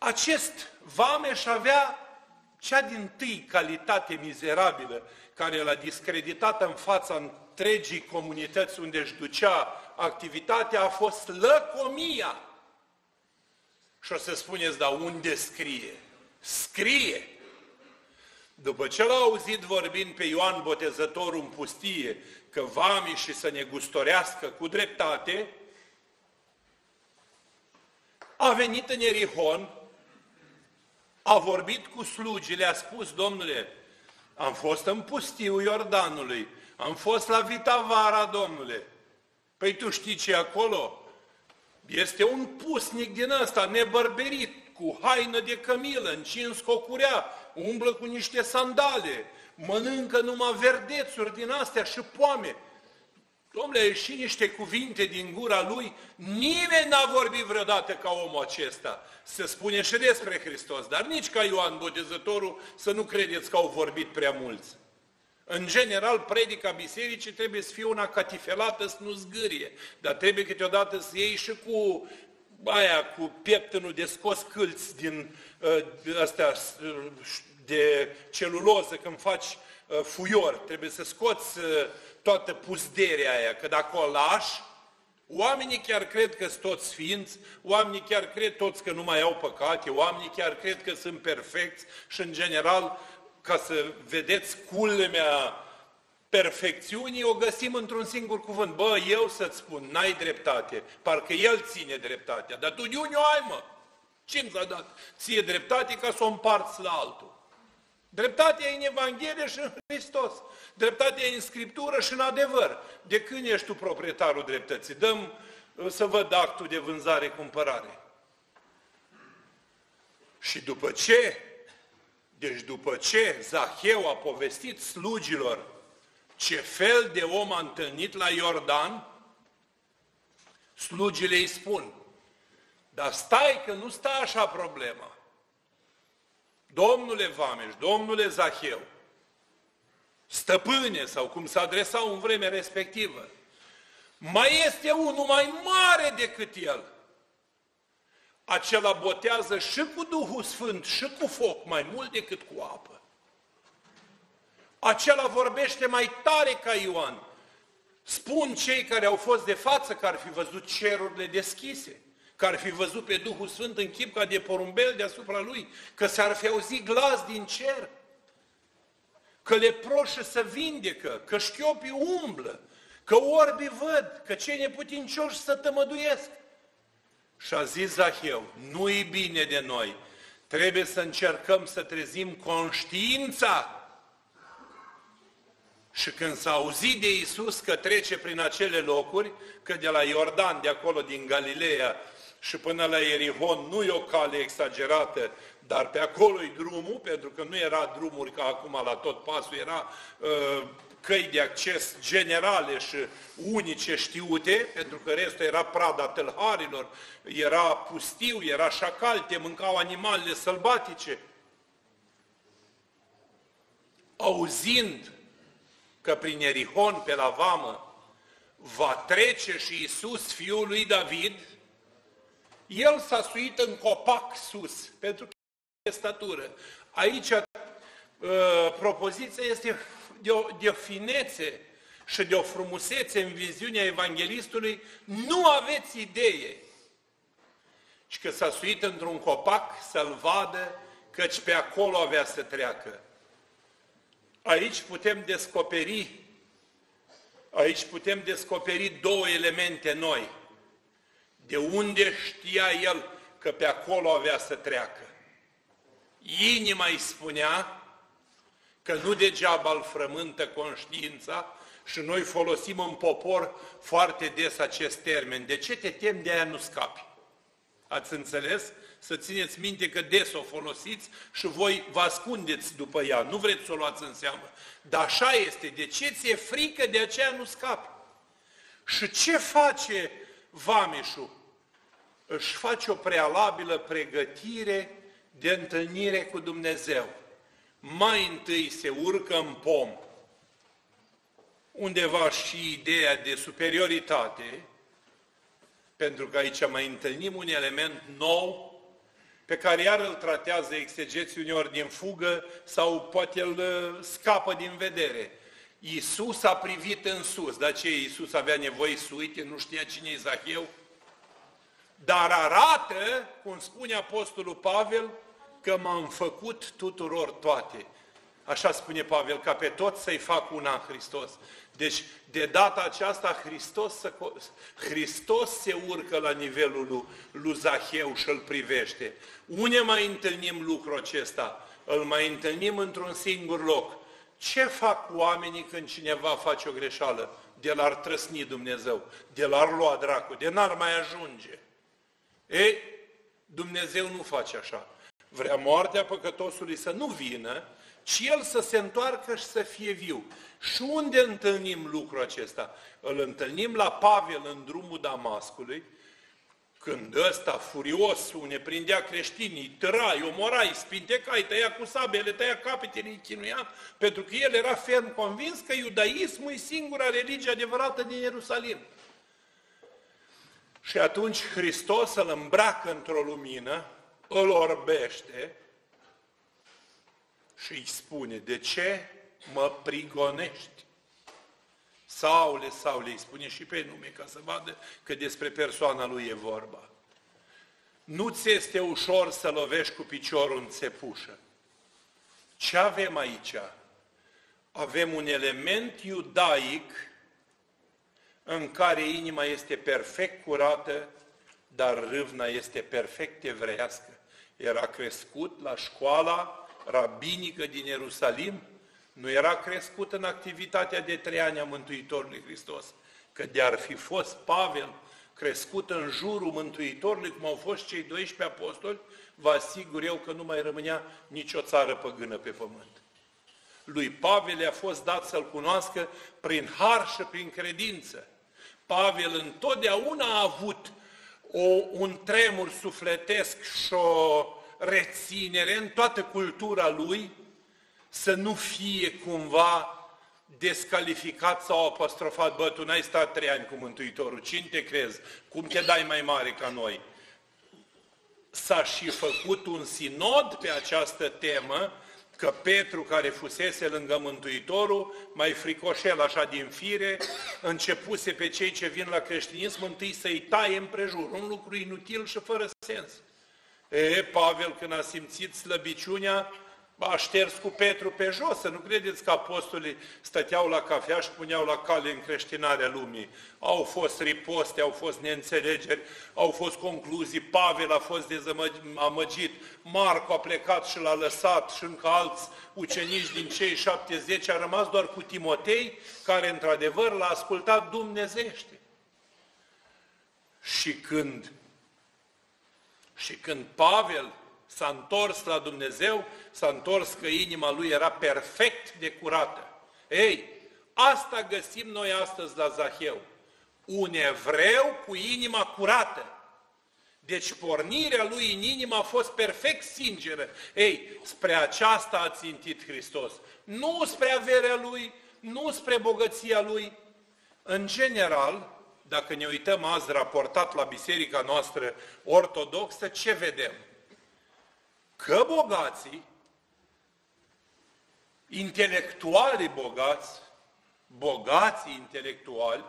acest vameș avea cea dintâi calitate mizerabilă care l-a discreditat în fața întregii comunități unde își ducea activitatea, a fost lăcomia. Și o să spuneți, dar unde scrie? Scrie! După ce l-a auzit vorbind pe Ioan Botezătorul în pustie, că vamișii să ne gustorească cu dreptate, a venit în Ierihon, a vorbit cu slugile, a spus, Domnule, am fost în pustiul Iordanului, am fost la Vitavara, Domnule. Păi tu știi ce e acolo? Este un pusnic din ăsta, nebărberit, cu haină de cămilă, încins cu o curea, umblă cu niște sandale, mănâncă numai verdețuri din astea și poame. Dom'le, ieși niște cuvinte din gura lui, nimeni n-a vorbit vreodată ca omul acesta. Se spune și despre Hristos, dar nici ca Ioan Botezătorul să nu credeți că au vorbit prea mulți. În general, predica bisericii trebuie să fie una catifelată, să nu zgârie, dar trebuie câteodată să iei și cu pieptănul de scos câlți din astea de celuloză când faci fuior. Trebuie să scoți toată puzderea aia, că dacă o lași, oamenii chiar cred că sunt toți sfinți, oamenii chiar cred toți că nu mai au păcate, oamenii chiar cred că sunt perfecți și în general, ca să vedeți culmea perfecțiunii, o găsim într-un singur cuvânt. Bă, eu să-ți spun, n-ai dreptate, parcă el ține dreptatea, dar tu de unde o ai, mă? Ce-mi s-a dat? Ție dreptate ca să o împarți la altul. Dreptatea e în Evanghelie și în Hristos. Dreptatea e în Scriptură și în adevăr. De când ești tu proprietarul dreptății? Dăm să văd actul de vânzare-cumpărare. Și după ce Zaheu a povestit slugilor ce fel de om a întâlnit la Iordan, slugile îi spun, dar stai că nu stă așa problema. Domnule vameș, domnule Zaheu, stăpâne, sau cum se adresau în vremea respectivă, mai este unul mai mare decât el. Acela botează și cu Duhul Sfânt și cu foc, mai mult decât cu apă. Acela vorbește mai tare ca Ioan. Spun cei care au fost de față că ar fi văzut cerurile deschise, că ar fi văzut pe Duhul Sfânt în chip ca de porumbel deasupra lui, că s-ar fi auzit glas din cer, că leproșii se vindecă, că șchiopii umblă, că orbii văd, că cei neputincioși se tămăduiesc. Și a zis Zaheu, nu-i bine de noi, trebuie să încercăm să trezim conștiința. Și când s-a auzit de Iisus că trece prin acele locuri, că de la Iordan, de acolo din Galileea și până la Ierihon nu e o cale exagerată, dar pe acolo-i drumul, pentru că nu era drumuri ca acum la tot pasul, era căi de acces generale și unice știute, pentru că restul era prada tâlharilor, era pustiu, era șacal, te mâncau animalele sălbatice. Auzind că prin Ierihon, pe la vamă, va trece și Iisus, fiul lui David, el s-a suit în copac sus, pentru că e statură. Aici propoziția este de o finețe și de o frumusețe în viziunea evanghelistului, nu aveți idee. Și că s-a suit într-un copac să-l vadă, căci pe acolo avea să treacă. Aici putem descoperi două elemente noi. De unde știa el că pe acolo avea să treacă? Inima îi spunea că nu degeaba îl frământă conștiința și noi folosim în popor foarte des acest termen. De ce te temi, de aia nu scapi? Ați înțeles? Să țineți minte că des o folosiți și voi vă ascundeți după ea, nu vreți să o luați în seamă. Dar așa este, de ce ți-e frică, de aceea nu scapi. Și ce face vameșul? Își face o prealabilă pregătire de întâlnire cu Dumnezeu. Mai întâi se urcă în pom, undeva și ideea de superioritate, pentru că aici mai întâlnim un element nou pe care iar îl tratează exegeții uneori din fugă sau poate el scapă din vedere. Iisus a privit în sus. Dar ce, Iisus avea nevoie să uite, nu știa cine e Zaheu? Dar arată, cum spune Apostolul Pavel, că m-am făcut tuturor toate. Așa spune Pavel, ca pe toți să-i fac una în Hristos. Deci, de data aceasta, Hristos se urcă la nivelul lui Zaheu și îl privește. Unde mai întâlnim lucrul acesta? Îl mai întâlnim într-un singur loc. Ce fac oamenii când cineva face o greșeală? De l-ar trăsni Dumnezeu, de l-ar lua dracu, de n-ar mai ajunge. Ei, Dumnezeu nu face așa. Vrea moartea păcătosului să nu vină, ci el să se întoarcă și să fie viu. Și unde întâlnim lucrul acesta? Îl întâlnim la Pavel în drumul Damascului, când ăsta furios, unde prindea creștinii, tărai, omorai, spintecai, tăia cu sabele, tăia capetele, îi chinuia, pentru că el era ferm convins că iudaismul e singura religie adevărată din Ierusalim. Și atunci Hristos îl îmbracă într-o lumină, îl orbește și îi spune, de ce mă prigonești? Saule, Saule, îi spune și pe nume, ca să vadă că despre persoana lui e vorba. Nu ți este ușor să lovești cu piciorul în țepușă. Ce avem aici? Avem un element iudaic în care inima este perfect curată, dar râvna este perfect evreiască. Era crescut la școala rabinică din Ierusalim, nu era crescut în activitatea de 3 ani a Mântuitorului Hristos. Că de-ar fi fost Pavel crescut în jurul Mântuitorului, cum au fost cei 12 apostoli, vă asigur eu că nu mai rămânea nicio țară păgână pe pământ. Lui Pavel i-a fost dat să-L cunoască prin har și prin credință. Pavel întotdeauna a avut un tremur sufletesc și o reținere în toată cultura lui, să nu fie cumva descalificat sau apostrofat, bă, tu n-ai stat 3 ani cu Mântuitorul, cine te crezi? Cum te dai mai mare ca noi? S-a și făcut un sinod pe această temă, că Petru, care fusese lângă Mântuitorul, mai fricoșel așa din fire, începuse pe cei ce vin la creștinism întâi să-i taie împrejur, un lucru inutil și fără sens. Pavel, când a simțit slăbiciunea, a șters cu Petru pe jos, să nu credeți că apostolii stăteau la cafea și puneau la cale încreștinarea lumii. Au fost riposte, au fost neînțelegeri, au fost concluzii, Pavel a fost dezamăgit, Marco a plecat și l-a lăsat și încă alți ucenici din cei 70, a rămas doar cu Timotei, care într-adevăr l-a ascultat dumnezește. Și când Pavel s-a întors la Dumnezeu, s-a întors că inima lui era perfect de curată. Ei, asta găsim noi astăzi la Zaheu. Un evreu cu inima curată. Deci pornirea lui în inimă a fost perfect sinceră. Ei, spre aceasta a țintit Hristos. Nu spre averea lui, nu spre bogăția lui. În general, dacă ne uităm azi raportat la biserica noastră ortodoxă, ce vedem? Că bogații, intelectuali bogații intelectuali,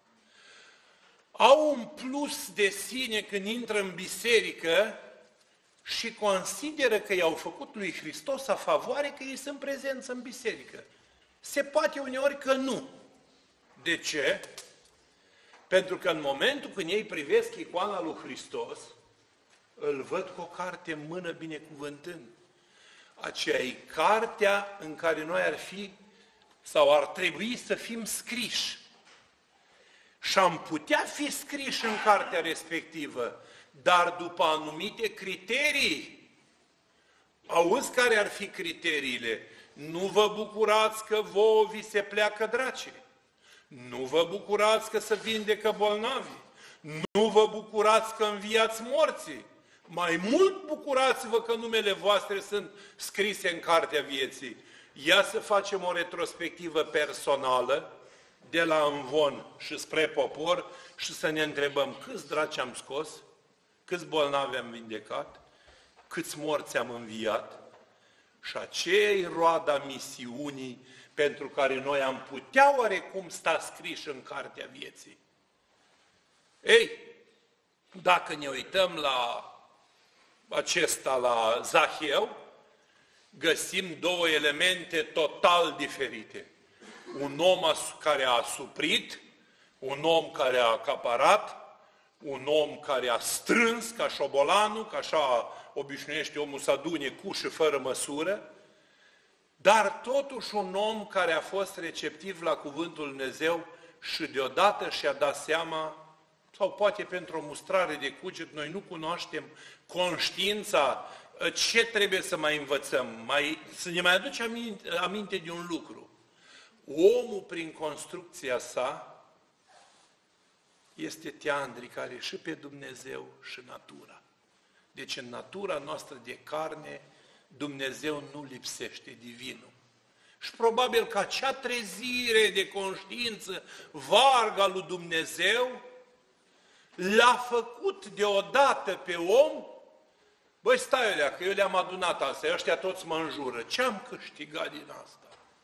au un plus de sine când intră în biserică și consideră că i-au făcut lui Hristos a favoare că ei sunt prezenți în biserică. Se poate uneori că nu. De ce? Pentru că în momentul când ei privesc icoana lui Hristos, îl văd cu o carte în mână binecuvântând. Aceea e cartea în care noi ar fi sau ar trebui să fim scriși. Și am putea fi scriși în cartea respectivă, dar după anumite criterii. Auzi care ar fi criteriile? Nu vă bucurați că vouă vi se pleacă dracii. Nu vă bucurați că se vindecă bolnavi. Nu vă bucurați că înviați morții. Mai mult bucurați-vă că numele voastre sunt scrise în cartea vieții. Ia să facem o retrospectivă personală de la învon și spre popor și să ne întrebăm câți draci am scos, câți bolnavi am vindecat, câți morți am înviat și aceea-i roada misiunii pentru care noi am putea oarecum sta scriși în cartea vieții. Ei, dacă ne uităm la acesta, la Zaheu, găsim două elemente total diferite. Un om care a suprit, un om care a acaparat, un om care a strâns ca șobolanul, ca așa obișnuiește omul să adune cu și fără măsură, dar totuși un om care a fost receptiv la cuvântul Lui Dumnezeu și deodată și-a dat seama, sau poate pentru o mustrare de cuget, noi nu cunoaștem conștiința, ce trebuie să mai învățăm, să ne mai aducem aminte de un lucru. Omul, prin construcția sa, este teandri care și pe Dumnezeu și natura. Deci în natura noastră de carne, Dumnezeu nu lipsește, divinul. Și probabil că acea trezire de conștiință varga lui Dumnezeu l-a făcut deodată pe om. Băi, stai alea, că eu le-am adunat astea, ăștia toți mă înjură. Ce-am câștigat din asta?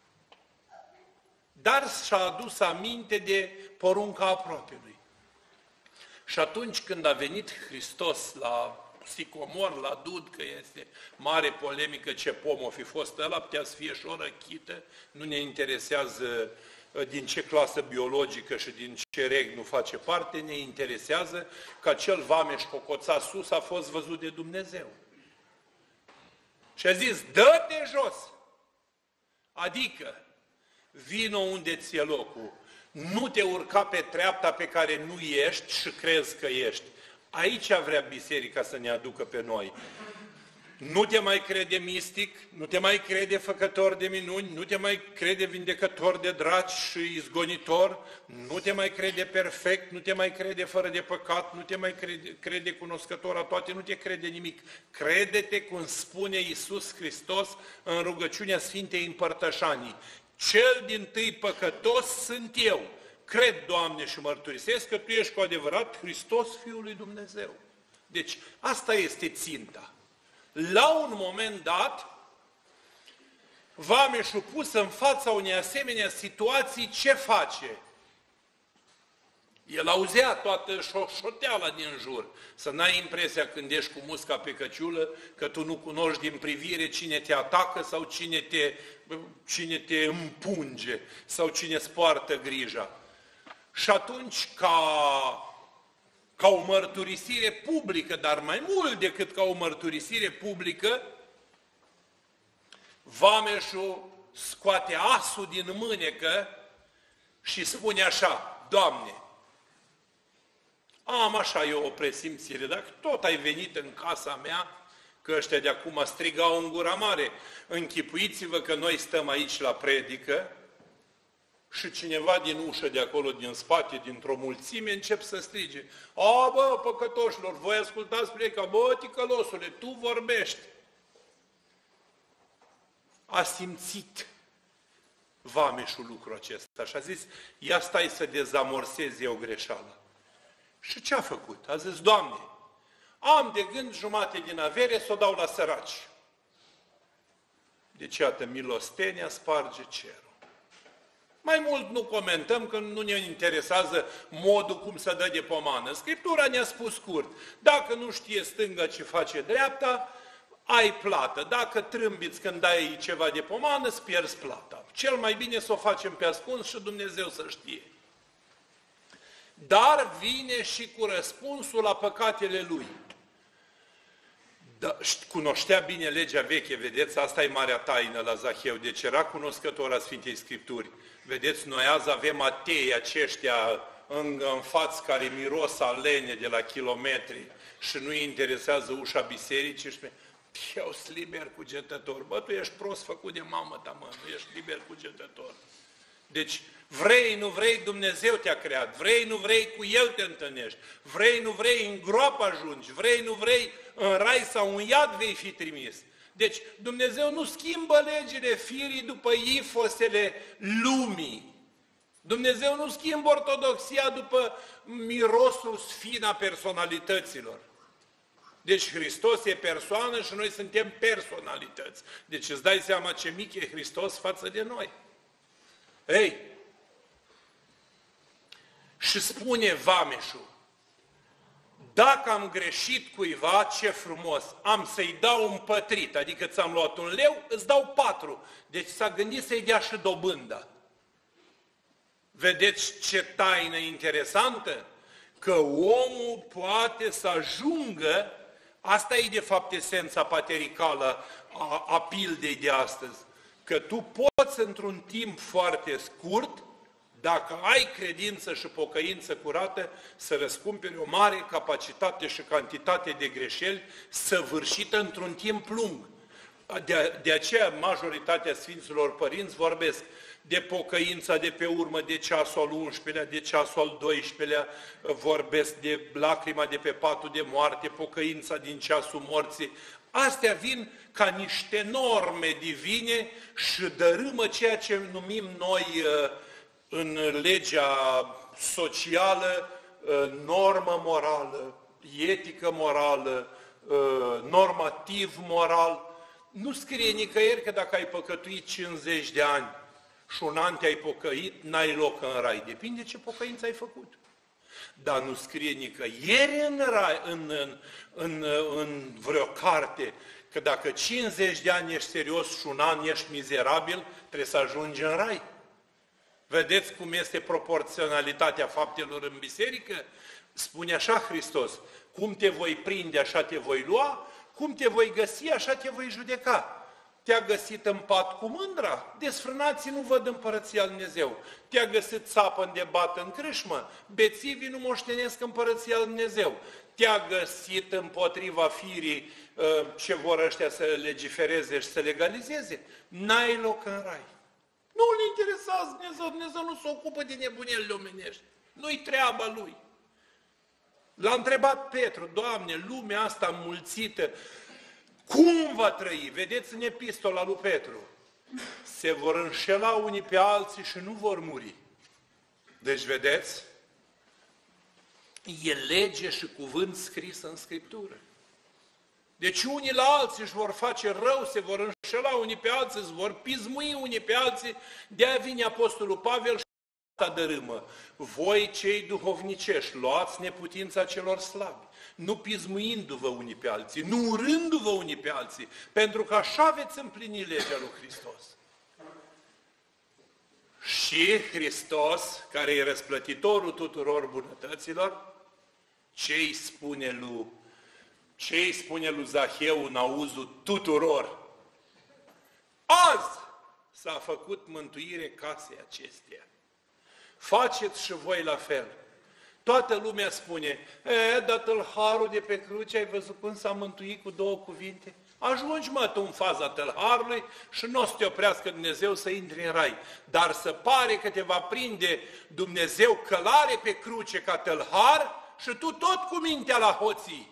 Dar și-a adus aminte de porunca aproapelui. Și atunci când a venit Hristos la Sicomor, la Dud, că este mare polemică ce pom o fi fost ăla, putea să fie și o răchită, nu ne interesează din ce clasă biologică și din ce reg nu face parte, ne interesează că acel vameș cocoțat sus a fost văzut de Dumnezeu. Și a zis, dă-te jos! Adică, vino unde ți-e locul, nu te urca pe treapta pe care nu ești și crezi că ești. Aici vrea biserica să ne aducă pe noi. Nu te mai crede mistic, nu te mai crede făcător de minuni, nu te mai crede vindecător de draci și izgonitor, nu te mai crede perfect, nu te mai crede fără de păcat, nu te mai crede cunoscător a toate, nu te crede nimic. Crede-te cum spune Iisus Hristos în rugăciunea Sfintei Împărtășanii. Cel dintâi păcătos sunt eu. Cred, Doamne, și mărturisesc că Tu ești cu adevărat Hristos, Fiul lui Dumnezeu. Deci, asta este ținta. La un moment dat, vameșul pus în fața unei asemenea situații, ce face? El auzea toată șoșoteala din jur. Să n-ai impresia când ești cu musca pe căciulă, că tu nu cunoști din privire cine te atacă sau cine te împunge sau cine îți poartă grija. Și atunci, ca o mărturisire publică, dar mai mult decât ca o mărturisire publică, vameșul scoate asul din mânecă și spune așa, Doamne, am așa eu o presimțire, dacă tot ai venit în casa mea, că ăștia de acum strigau în gura mare, închipuiți-vă că noi stăm aici la predică și cineva din ușă de acolo, din spate, dintr-o mulțime, încep să strige, a, bă, păcătoșilor, voi ascultați predica, bă, ticălosule, tu vorbești. A simțit vameșul lucrul acesta și a zis, ia stai să dezamorsezi o greșeală. Și ce a făcut? A zis, Doamne, am de gând jumate din avere să o dau la săraci. Deci, iată, milostenia sparge cerul. Mai mult nu comentăm, că nu ne interesează modul cum să dă de pomană. Scriptura ne-a spus scurt, dacă nu știe stânga ce face dreapta, ai plată. Dacă trâmbiți când dai ceva de pomană, îți pierzi plata. Cel mai bine să o facem pe ascuns și Dumnezeu să știe. Dar vine și cu răspunsul la păcatele lui. Da, cunoștea bine legea veche, vedeți, asta e marea taină la Zaheu, deci era cunoscător a Sfintei Scripturi. Vedeți, noi azi avem atei aceștia în față care miros a lene de la kilometri și nu-i interesează ușa bisericii și eu sunt liber cugetător. Bă, tu ești prost făcut de mamă ta, mă, nu ești liber cugetător. Deci, vrei, nu vrei, Dumnezeu te-a creat, vrei, nu vrei, cu El te întâlnești, vrei, nu vrei, în groapă ajungi, vrei, nu vrei, în rai sau în iad vei fi trimis. Deci, Dumnezeu nu schimbă legile firii după ifosele lumii. Dumnezeu nu schimbă ortodoxia după mirosul sfin a personalităților. Deci Hristos e persoană și noi suntem personalități. Deci îți dai seama ce mic e Hristos față de noi. Ei, și spune vameșul, dacă am greșit cuiva, ce frumos, am să-i dau un pătrit, adică ți-am luat 1 leu, îți dau 4. Deci s-a gândit să-i dea și dobândă. Vedeți ce taină interesantă? Că omul poate să ajungă, asta e de fapt esența patericală a pildei de astăzi, că tu poți într-un timp foarte scurt, dacă ai credință și pocăință curată, să răscumperi o mare capacitate și cantitate de greșeli săvârșită într-un timp lung. De aceea majoritatea Sfinților Părinți vorbesc de pocăința de pe urmă, de ceasul al 11-lea, de ceasul al 12-lea, vorbesc de lacrima de pe patul de moarte, pocăința din ceasul morții. Astea vin ca niște norme divine și dărâmă ceea ce numim noi în legea socială normă morală, etică morală, normativ moral. Nu scrie nicăieri că dacă ai păcătuit 50 de ani și 1 an te-ai pocăit, n-ai loc în rai. Depinde ce pocăință ai făcut. Dar nu scrie nicăieri în vreo carte că dacă 50 de ani ești serios și 1 an ești mizerabil, trebuie să ajungi în rai. Vedeți cum este proporționalitatea faptelor în biserică? Spune așa Hristos, cum te voi prinde, așa te voi lua, cum te voi găsi, așa te voi judeca. Te-a găsit în pat cu mândra, desfrânații nu văd împărăția lui Dumnezeu. Te-a găsit țapă de bată în crâșmă, bețivii nu moștenesc împărăția lui Dumnezeu. Te-a găsit împotriva firii ce vor ăștia să legifereze și să legalizeze. N-ai loc în rai. Nu-l interesează Dumnezeu, Dumnezeu nu se ocupă de nebunelile omenești. Nu-i treaba lui. L-a întrebat Petru, Doamne, lumea asta mulțită, cum va trăi? Vedeți în epistola lui Petru. Se vor înșela unii pe alții și nu vor muri. Deci, vedeți, e lege și cuvânt scris în Scriptură. Deci unii la alții își vor face rău, se vor înșela unii pe alții, se vor pismui unii pe alții. De-aia vine Apostolul Pavel și asta dărâmă. Voi, cei duhovnicești, luați neputința celor slabi, nu pismuindu-vă unii pe alții, nu urându-vă unii pe alții, pentru că așa veți împlini legea lui Hristos. Și Hristos, care e răsplătitorul tuturor bunătăților, ce-i spune lui Zaheu în auzul tuturor? Azi s-a făcut mântuire casei acesteia. Faceți și voi la fel. Toată lumea spune, dar tâlharul de pe cruce, ai văzut cum s-a mântuit cu 2 cuvinte? Ajungi, mă, tu în faza tâlharului și nu o să te oprească Dumnezeu să intri în rai. Dar să pare că te va prinde Dumnezeu călare pe cruce ca tâlhar și tu tot cu mintea la hoții.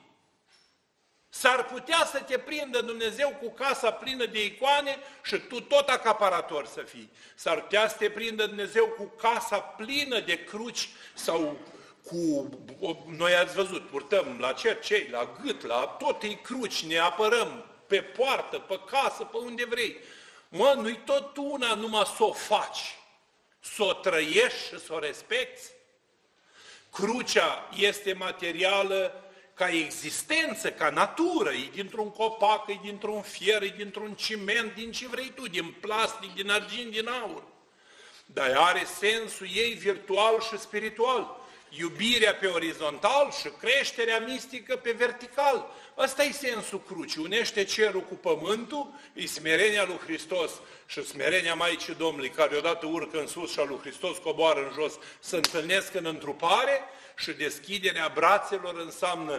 S-ar putea să te prindă Dumnezeu cu casa plină de icoane și tu tot acaparator să fii. S-ar putea să te prindă Dumnezeu cu casa plină de cruci sau cu... Noi ați văzut, purtăm la cercei, la gât, la tot e cruci, ne apărăm pe poartă, pe casă, pe unde vrei. Mă, nu-i tot una numai să o faci, să o trăiești și să o respecti. Crucea este materială ca existență, ca natură, e dintr-un copac, e dintr-un fier, e dintr-un ciment, din ce vrei tu, din plastic, din argint, din aur. Dar are sensul ei virtual și spiritual. Iubirea pe orizontal și creșterea mistică pe vertical. Ăsta e sensul crucii. Unește cerul cu pământul, e smerenia lui Hristos și smerenia Maicii Domnului, care odată urcă în sus și a lui Hristos coboară în jos, se întâlnesc în întrupare și deschiderea brațelor înseamnă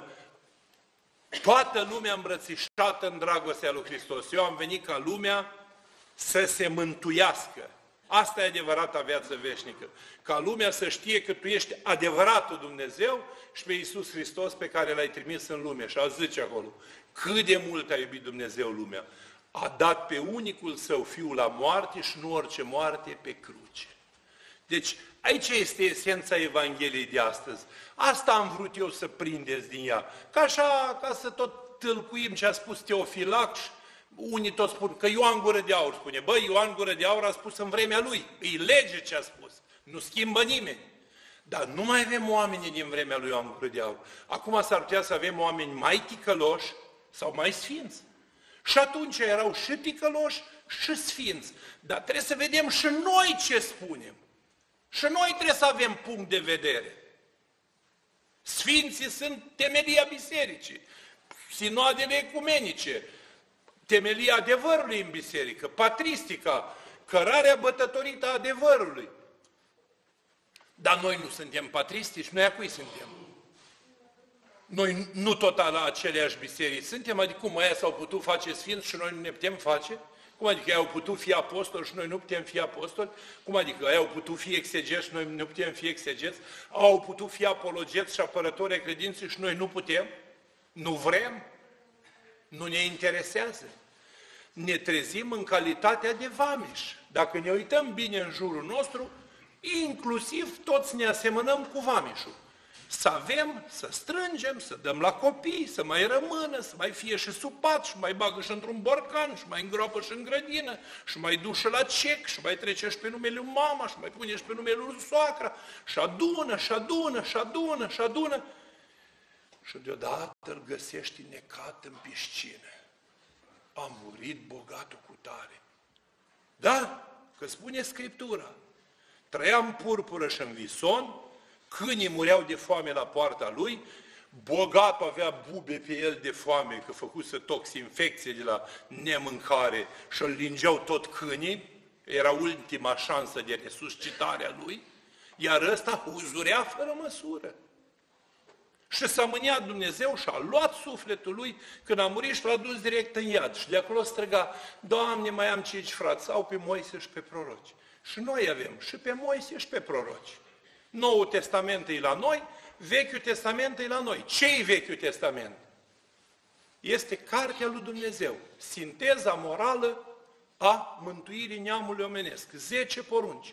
toată lumea îmbrățișată în dragostea lui Hristos. Eu am venit ca lumea să se mântuiască. Asta e adevărata viață veșnică. Ca lumea să știe că tu ești adevăratul Dumnezeu și pe Iisus Hristos pe care l-ai trimis în lume. Și a zice acolo, cât de mult a iubit Dumnezeu lumea. A dat pe unicul Său Fiul la moarte și nu orice moarte pe cruce. Deci aici este esența Evangheliei de astăzi. Asta am vrut eu să prindeți din ea. Ca așa, ca să tot tâlcuim ce a spus Teofilac, unii tot spun că Ioan Gură de Aur spune. Băi, Ioan Gură de Aur a spus în vremea lui, îi lege ce a spus, nu schimbă nimeni. Dar nu mai avem oameni din vremea lui Ioan Gură de Aur. Acum s-ar putea să avem oameni mai ticăloși sau mai sfinți. Și atunci erau și ticăloși și sfinți. Dar trebuie să vedem și noi ce spunem. Și noi trebuie să avem punct de vedere. Sfinții sunt temelia bisericii, sinoadele ecumenice, temelia adevărului în biserică, patristica, cărarea bătătorită a adevărului. Dar noi nu suntem patristici, noi a cui suntem? Noi nu tot la aceleași biserici suntem, adică cum aia s-au putut face sfinți și noi nu ne putem face? Cum adică ei au putut fi apostoli și noi nu putem fi apostoli? Cum adică ei au putut fi exegeți și noi nu putem fi exegeți? Au putut fi apologeți și apărători ai credinței și noi nu putem? Nu vrem? Nu ne interesează? Ne trezim în calitatea de vameși. Dacă ne uităm bine în jurul nostru, inclusiv toți ne asemănăm cu vameșul. Să avem, să strângem, să dăm la copii, să mai rămână, să mai fie și supat, și mai bagă și într-un borcan, și mai îngroapă și în grădină, și mai dușă la cec, și mai trece și pe numele lui mama, și mai pune și pe numele lui soacra, și adună, și adună, și adună, și adună. Și deodată îl găsești necat în piscină. A murit bogatul cu tare. Da, că spune Scriptura. Trăia în purpură și în vison, câinii mureau de foame la poarta lui, bogatul avea bube pe el de foame, că făcuse toxinfecție de la nemâncare și îl lingeau tot câinii, era ultima șansă de resuscitare a lui, iar ăsta uzurea fără măsură. Și s-a mâniat Dumnezeu și a luat sufletul lui când a murit și l-a dus direct în iad. Și de acolo striga, Doamne, mai am 5 frați, au pe Moise și pe proroci. Și noi avem și pe Moise și pe proroci. Noul Testament e la noi, Vechiul Testament e la noi. Ce-i Vechiul Testament? Este cartea lui Dumnezeu, sinteza morală a mântuirii neamului omenesc. 10 porunci.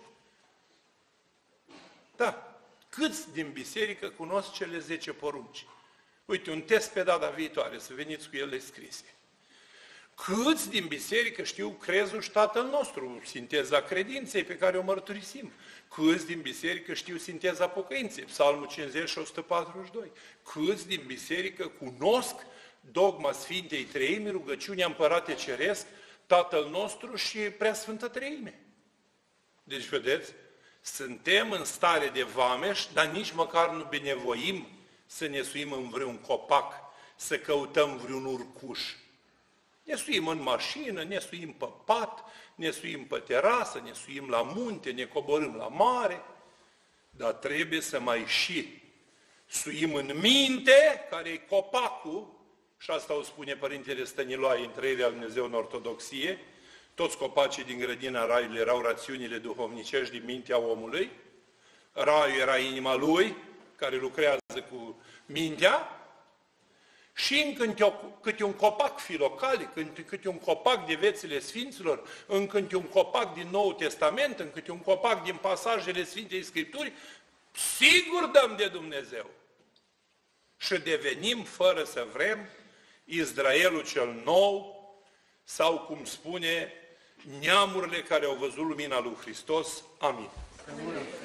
Da. Câți din biserică cunosc cele 10 porunci? Uite, un test pe data viitoare, să veniți cu ele scrise. Câți din biserică știu crezul și Tatăl nostru, sinteza credinței pe care o mărturisim? Câți din biserică știu sinteza pocăinței, Psalmul 50 și 142? Câți din biserică cunosc dogma Sfintei Treimi, rugăciunea Împărate Ceresc, Tatăl nostru și Preasfântă Treime? Deci, vedeți, suntem în stare de vameș, dar nici măcar nu binevoim să ne suim în vreun copac, să căutăm vreun urcuș. Ne suim în mașină, ne suim pe pat, ne suim pe terasă, ne suim la munte, ne coborâm la mare, dar trebuie să mai și suim în minte, care e copacul, și asta o spune Părintele Stăniloae în Trăirea lui Dumnezeu în Ortodoxie, toți copacii din grădina Raiului erau rațiunile duhovnicești din mintea omului, Raiul era inima lui, care lucrează cu mintea, și în câte un copac filocale, în câte un copac de viețile Sfinților, în câte un copac din Noul Testament, în câte un copac din pasajele Sfintei Scripturi, sigur dăm de Dumnezeu. Și devenim, fără să vrem, Israelul cel nou, sau cum spune, neamurile care au văzut lumina lui Hristos. Amin.